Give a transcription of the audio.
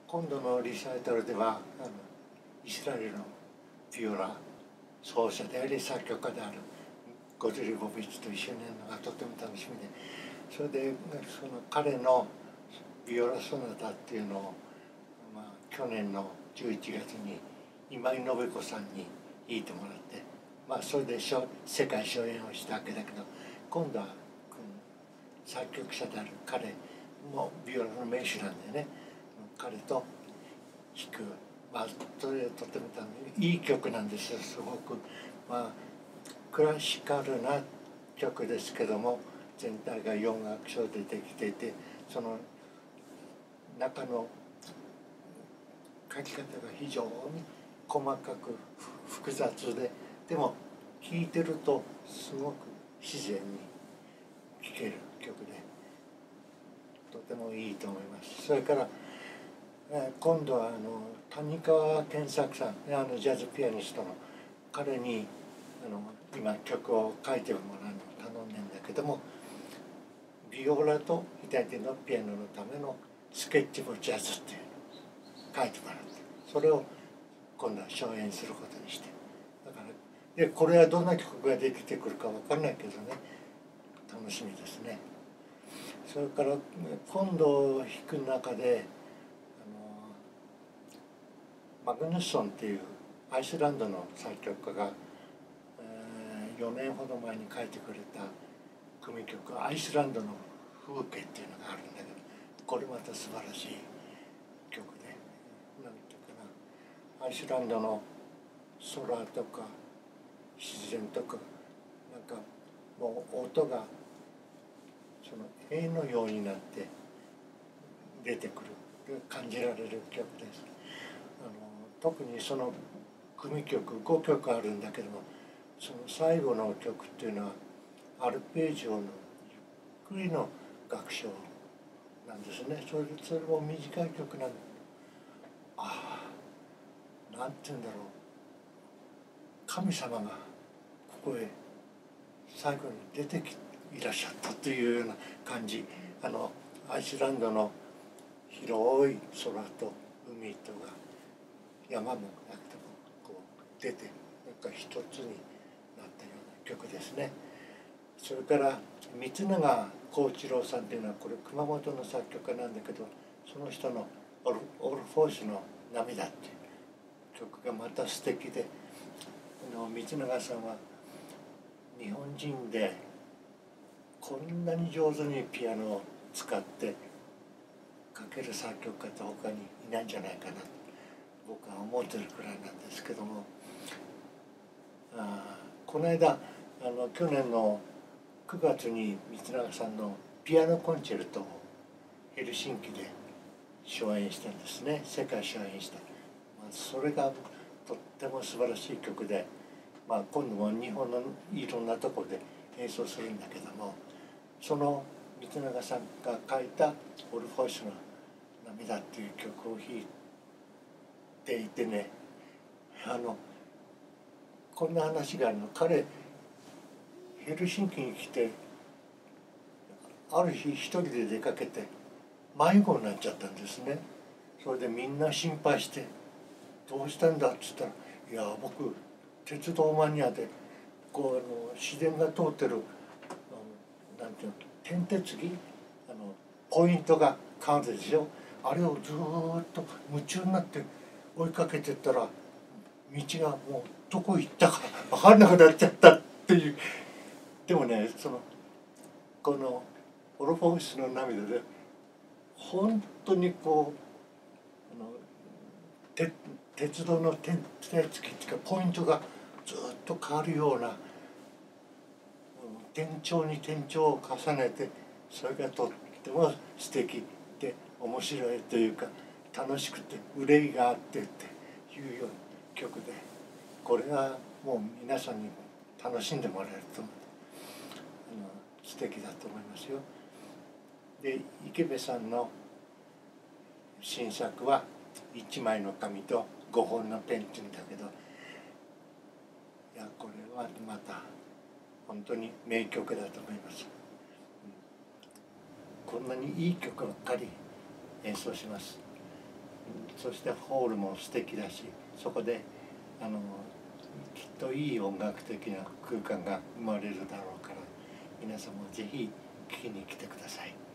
今度のリサイタルではイスラエルのビオラ奏者であり作曲家であるゴズリボビッチと一緒にやるのがとても楽しみで、それでその彼のビオラソナタっていうのを、去年の11月に今井信子さんに弾いてもらって、それで世界初演をしたわけだけど、今度は作曲者である彼もビオラの名手なんでね、彼と弾く、それとてもいい曲なんですよ。すごくクラシカルな曲ですけども、全体が4楽章でできていて、その中の書き方が非常に細かく複雑で、でも聴いてるとすごく自然に聴ける曲でとてもいいと思います。それから今度は谷川健作さん、ジャズピアニストの彼に今曲を書いてもらうのを頼んでんだけども、ビオラと左手のピアノのためのスケッチブジャズっていうのを書いてもらって、それを今度は初演することにして、だからでこれはどんな曲ができてくるか分かんないけどね、楽しみですね。それから今度弾く中でマグヌッソンっていうアイスランドの作曲家が4年ほど前に書いてくれた組曲「アイスランドの風景」っていうのがあるんだけど、これまた素晴らしい曲で、なんていうかな、アイスランドの空とか自然とか、なんかもう音がその絵のようになって出てくる、感じられる曲です。特にその組曲5曲あるんだけども、その最後の曲っていうのはアルペジオのゆっくりの楽章なんですね。それも短い曲なんで、なんて言うんだろう、神様がここへ最後に出ていらっしゃったというような感じ。アイスランドの広い空と海とが山もなくてもこう出て、なんか一つになったような曲ですね。それから三永幸一郎さんっていうのは、これ熊本の作曲家なんだけど、その人のオルフォーシュの涙っていう曲がまた素敵で、三永さんは日本人でこんなに上手にピアノを使って書ける作曲家って他にいないんじゃないかなと僕は思ってるくらいなんですけども、この間去年の9月に三永さんのピアノコンチェルトをヘルシンキで初演したんですね。世界初演した、それがとっても素晴らしい曲で、今度も日本のいろんなところで演奏するんだけども、その三永さんが書いた「オルフォーシュの涙」っていう曲を弾いていてね、こんな話があるの。彼ヘルシンキに来てある日一人で出かけて迷子になっちゃったんですね。それでみんな心配して「どうしたんだ?」っつったら「いや僕鉄道マニアで自然が通ってるなんていうの点鉄儀ポイントが変わるでしょ。あれをずっと夢中になって追いかけてったら道がもうどこ行ったか分かんなくなっちゃったっていう。でもね、このオルフォーシュの涙で本当に鉄道の点付きっていうかポイントがずっと変わるような、転調に転調を重ねて、それがとっても素敵で面白いというか楽しくて憂いがあってっていうような曲で、これはもう皆さんに楽しんでもらえると思って素敵だと思いますよ。で池部さんの新作は1枚の紙と5本のペンっていうんだけど、いやこれはまた本当に名曲だと思います。こんなにいい曲ばっかり演奏します。 そしてホールも素敵だし、そこできっといい音楽的な空間が生まれるだろうから、皆さんもぜひ聴きに来てください。